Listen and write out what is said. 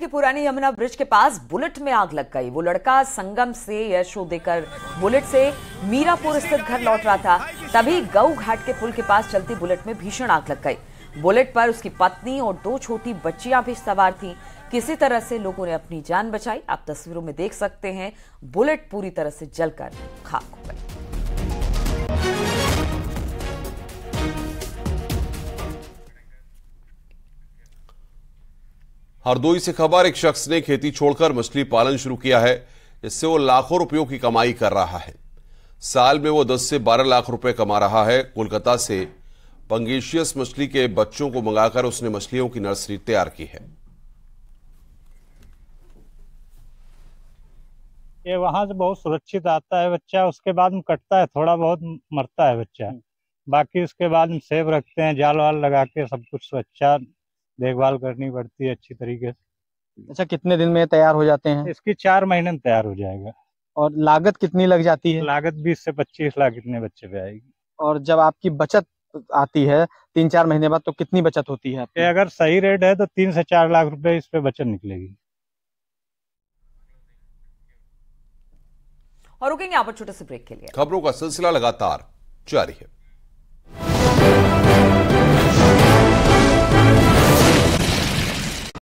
के पुरानी यमुना ब्रिज के पास बुलेट में आग लग गई। वो लड़का संगम से एयर शो देकर बुलेट से मीरापुर स्थित घर लौट रहा था, तभी गऊ घाट के पुल के पास चलती बुलेट में भीषण आग लग गई। बुलेट पर उसकी पत्नी और 2 छोटी बच्चियां भी सवार थीं। किसी तरह से लोगों ने अपनी जान बचाई। आप तस्वीरों में देख सकते हैं, बुलेट पूरी तरह से जलकर खाक हो गई। हरदोई से खबर, एक शख्स ने खेती छोड़कर मछली पालन शुरू किया है, जिससे वो लाखों रुपयों की कमाई कर रहा है। साल में वो 10 से 12 लाख रुपए कमा रहा है। कोलकाता से पंगेशियस मछली के बच्चों को मंगाकर उसने मछलियों की नर्सरी तैयार की है। ये वहां से बहुत सुरक्षित आता है बच्चा, उसके बाद में कटता है, थोड़ा बहुत मरता है बच्चा, बाकी उसके बाद में सेव रखते हैं, जाल वाल लगा के सब कुछ अच्छा देखभाल करनी पड़ती है अच्छी तरीके से। अच्छा, कितने दिन में तैयार हो जाते हैं? इसकी 4 महीने में तैयार हो जाएगा। और लागत कितनी लग जाती है? लागत 20 से 25 लाख इतने बच्चे पे आएगी। और जब आपकी बचत आती है 3-4 महीने बाद, तो कितनी बचत होती है आपकी? अगर सही रेट है तो 3 से 4 लाख रुपए इस पे बचत निकलेगी। और रुकेंगे यहाँ पर छोटे से ब्रेक के लिए। खबरों का सिलसिला लगातार जारी है।